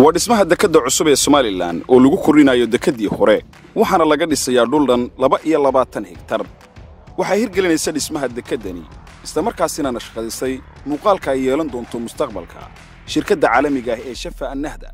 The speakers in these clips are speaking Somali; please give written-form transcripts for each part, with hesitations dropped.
waa dhismaha dekadda cusub ee Somaliland oo lagu korinayo dekadii hore waxaana laga dhisayaa dhul dhan 22 hektar waxay hirgelinaysaa dhismaha dekadani isla markaasina nashqadisay muuqaalka ay yeelan doonto mustaqbalka shirkadda caalamiga ah ee Shafa An-Nahda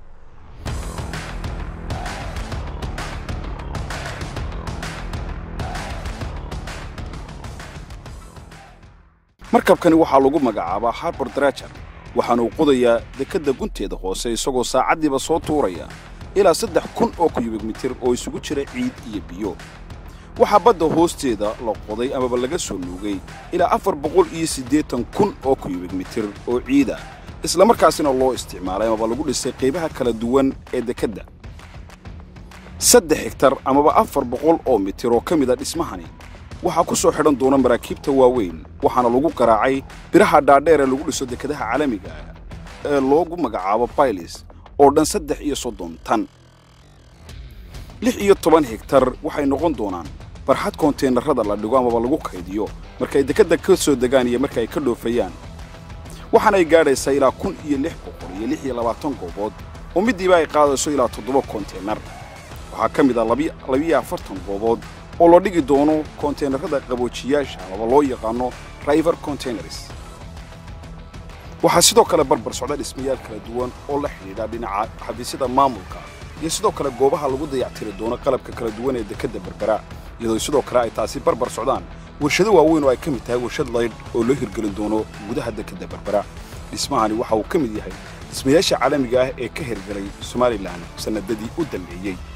markabkani waxaa lagu magacaabaa Harbour Dredger waxaana uu qodayaa dekadda gunteeda hoose isagoo saacadiiba soo tuuraya ilaa 3,000 oo cubic mitir oo isugu jira ciid iyo biyo waxa badda hoosteeda la qoday ama laga soo nuugay ilaa 480,000 oo cubic mitir oo ciid ah isla markaasina loo isticmaalay ama lagu dhisay qaybaha kala duwan ee dekadda 3 hektar ama 400 oo mitir oo kamid ah dhismahani waxa ku soo xidhan doona maraakiibta waaweyn waxaana lagu qaraacay biraha dhaadheer ee lagu dhiso dekadaha caalamiga ah ee loogu magacaabo piles oo dhan 330 tan 16 hektar waxay noqon doonaan barxad konteenarada la dhigo ama lagu kaydiyo markay dekadda ka soo degaan iyo markay ka dhoofayaan waxaana ay gaadhaysaa ilaa 1,626 goobood oo midiiba ay qaadayso ilaa 7 konteenar waxaa ka mid ah 42 goobood oo loo dhigi doono konteenarada qaboojiyaasha ama loo yaqaano river containers waxa sidoo kale barbar socda dhismayaal kala duwan oo la xiriira dhinaca xafiisyada maamulka iyo sidoo kale goobaha lagu dayactiri doono qalabka kala duwan ee dekadda Berbera iyadoo sidoo kale ay taasi barbar socdaan warshado waaweyn oo ay kamid tahay warshad leyd oo loo hirgelin doono gudaha dekadda Berbera dhismahani waxa uu kamid yahay dhismayaasha caalamiga ah ee ka hirgalay Somaliland sanadadii u dambeeyay